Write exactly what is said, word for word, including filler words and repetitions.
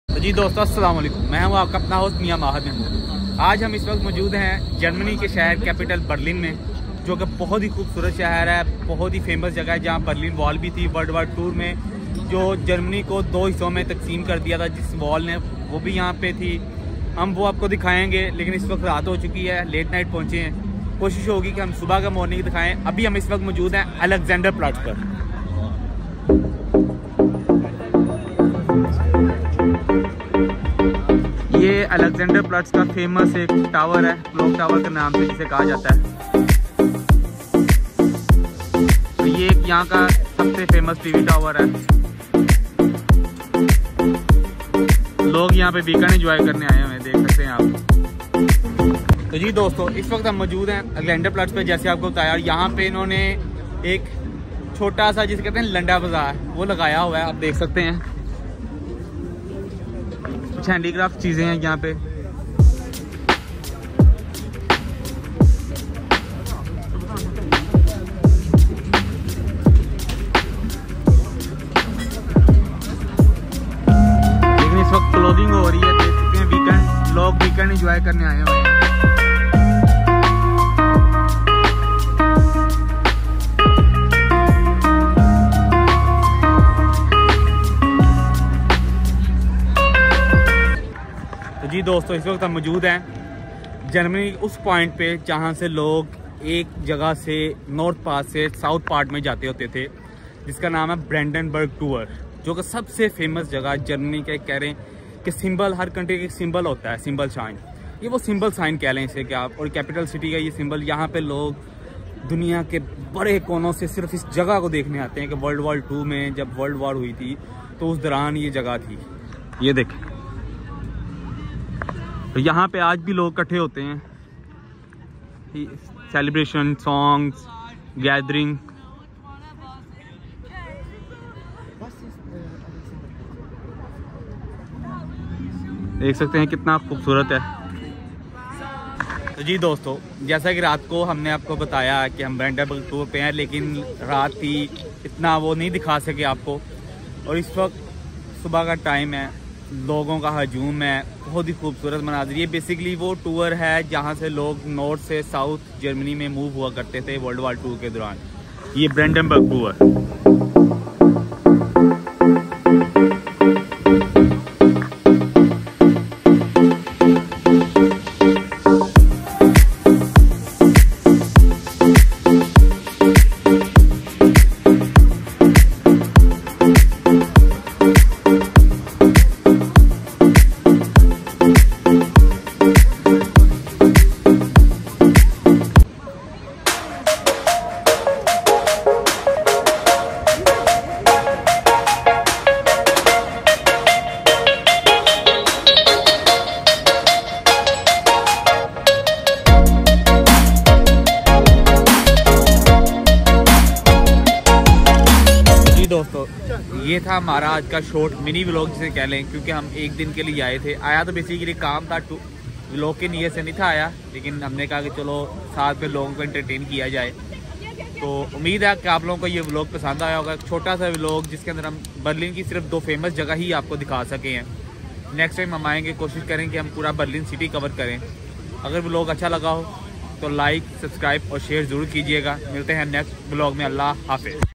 तो जी दोस्तों अस्सलाम वालेकुम, मैं हूँ आपका अपना होस्ट मियां माहद महमूद। आज हम इस वक्त मौजूद हैं जर्मनी के शहर कैपिटल बर्लिन में, जो कि बहुत ही खूबसूरत शहर है, बहुत ही फेमस जगह है, जहाँ बर्लिन वॉल भी थी वर्ल्ड वार टू में, जो जर्मनी को दो हिस्सों में तकसीम कर दिया था जिस वॉल ने, वो भी यहाँ पे थी। हम वो आपको दिखाएंगे, लेकिन इस वक्त रात हो चुकी है, लेट नाइट पहुँचे हैं। कोशिश होगी कि हम सुबह का मॉर्निंग दिखाएँ। अभी हम इस वक्त मौजूद हैं अलेक्जेंडर प्लाट्स पर। ये अलेक्जेंडर प्लाट्स का फेमस एक टावर है, क्लॉक टावर के नाम से जिसे कहा जाता है। तो ये एक यहाँ का सबसे फेमस टीवी टावर है। लोग यहाँ पे वीकेंड एंजॉय करने आए हुए हैं, देख सकते हैं आप। तो जी दोस्तों, इस वक्त हम मौजूद हैं अलेक्जेंडर प्लाट्स पे। जैसे आपको बताया, यहाँ पे इन्होंने एक छोटा सा जिसे कहते हैं लंडा बाजार, वो लगाया हुआ है, आप देख सकते हैं। कुछ हैंडीक्राफ्ट चीज़ें हैं यहाँ पे। लेकिन इस वक्त क्लोजिंग हो रही है, देख सकते हैं। वीकेंड लोग वीकेंड एंजॉय करने आए हुए हैं। जी दोस्तों, इस वक्त हम मौजूद हैं जर्मनी उस पॉइंट पे जहाँ से लोग एक जगह से नॉर्थ पार्ट से साउथ पार्ट में जाते होते थे, जिसका नाम है ब्रेंडनबर्ग टूर, जो कि सबसे फेमस जगह जर्मनी के। कह रहे हैं कि सिंबल, हर कंट्री का एक सिंबल होता है, सिंबल साइन। ये वो सिंबल साइन कह लें इसे क्या आप, और कैपिटल सिटी का ये सिंबल। यहाँ पे लोग दुनिया के बड़े कोनों से सिर्फ इस जगह को देखने आते हैं कि वर्ल्ड वॉर टू में जब वर्ल्ड वॉर हुई थी तो उस दौरान ये जगह थी। ये देखें, तो यहाँ पे आज भी लोग इकट्ठे होते हैं। Celebration, songs, gathering. देख सकते हैं कितना खूबसूरत है। तो जी दोस्तों, जैसा कि रात को हमने आपको बताया कि हम ब्रेंडनबर्ग टूर पे हैं, लेकिन रात ही इतना वो नहीं दिखा सके आपको। और इस वक्त सुबह का टाइम है, लोगों का हजूम है, बहुत ही खूबसूरत मनाजिर। ये बेसिकली वो टूर है जहाँ से लोग नॉर्थ से साउथ जर्मनी में मूव हुआ करते थे वर्ल्ड वार टू के दौरान। ये ब्रेंडनबर्ग टूर। दोस्तों, ये था हमारा आज का शॉर्ट मिनी व्लॉग जिसे कह लें, क्योंकि हम एक दिन के लिए आए थे। आया तो बेसिकली काम था, व्लॉग के नियत से नहीं था आया, लेकिन हमने कहा कि चलो साथ में लोगों को एंटरटेन किया जाए। तो उम्मीद है कि आप लोगों को ये व्लॉग पसंद आया होगा। छोटा सा व्लॉग जिसके अंदर हम बर्लिन की सिर्फ दो फेमस जगह ही आपको दिखा सके हैं। नेक्स्ट टाइम हम आएंगे, कोशिश करें कि हम पूरा बर्लिन सिटी कवर करें। अगर व्लॉग अच्छा लगा हो तो लाइक, सब्सक्राइब और शेयर ज़रूर कीजिएगा। मिलते हैं नेक्स्ट व्लॉग में। अल्लाह हाफिज़।